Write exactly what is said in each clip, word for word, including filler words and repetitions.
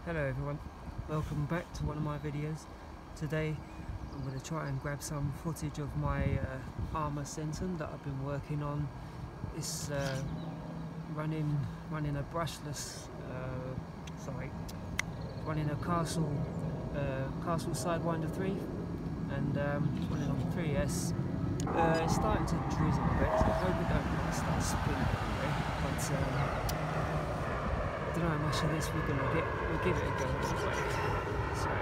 Hello everyone, welcome back to one of my videos. Today I'm going to try and grab some footage of my uh, Arrma Senton that I've been working on. It's uh, running running a brushless, uh, sorry, running a Castle uh, Castle Sidewinder three, and um, it's running on three S. Uh, it's starting to drizzle a bit, so I hope it don't start spinning anyway. But um, I don't know how much of this we're going to get. We'll give it a go anyway. So,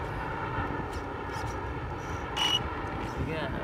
here we go.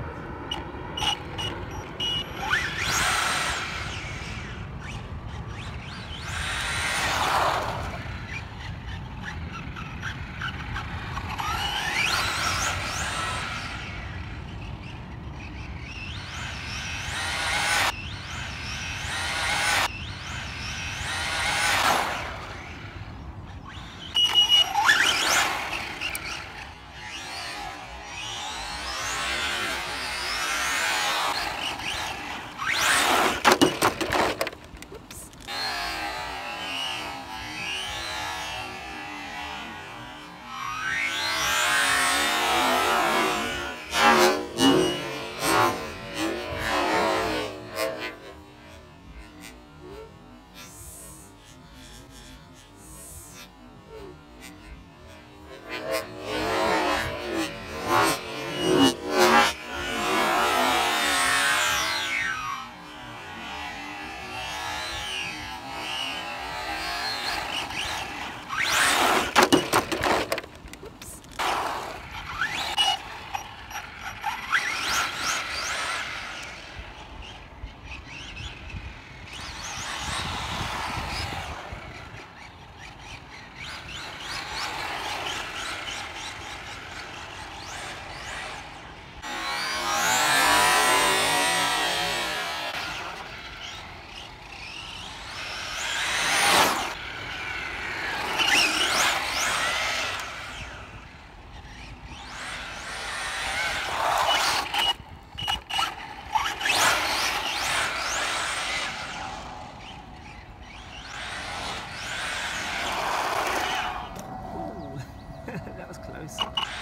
That was close.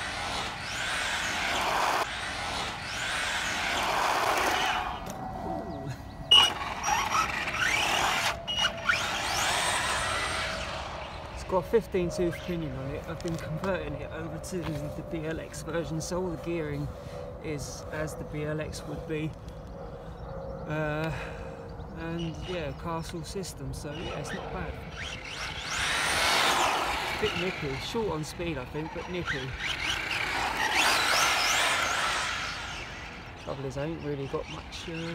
Ooh. It's got a fifteen tooth pinion on it. I've been converting it over to the B L X version, so all the gearing is as the B L X would be. Uh, and yeah, Castle system, so yeah, it's not bad. Bit nippy, short on speed I think, but nippy. Trouble is I ain't really got much uh,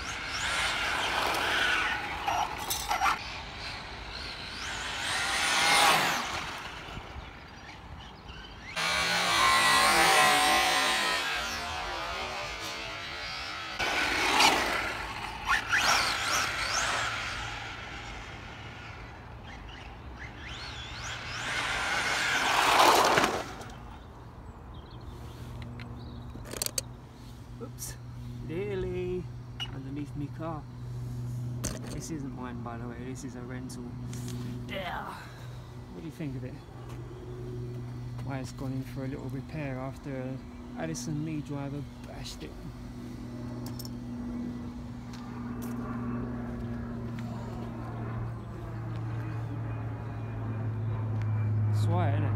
oops, nearly underneath me car. This isn't mine, by the way, this is a rental. Yeah. What do you think of it? Why it's gone in for a little repair after a Addison Lee driver bashed it. That's why, isn't it?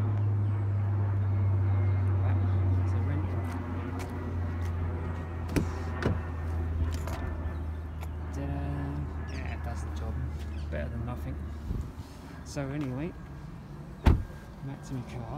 Better than nothing. So anyway, back to my car.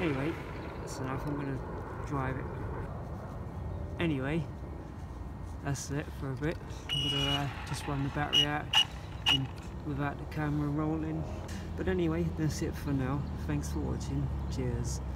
Anyway, that's enough. I'm going to drive it. Anyway, that's it for a bit. I'm going to uh, just run the battery out in, without the camera rolling. But anyway, that's it for now. Thanks for watching. Cheers.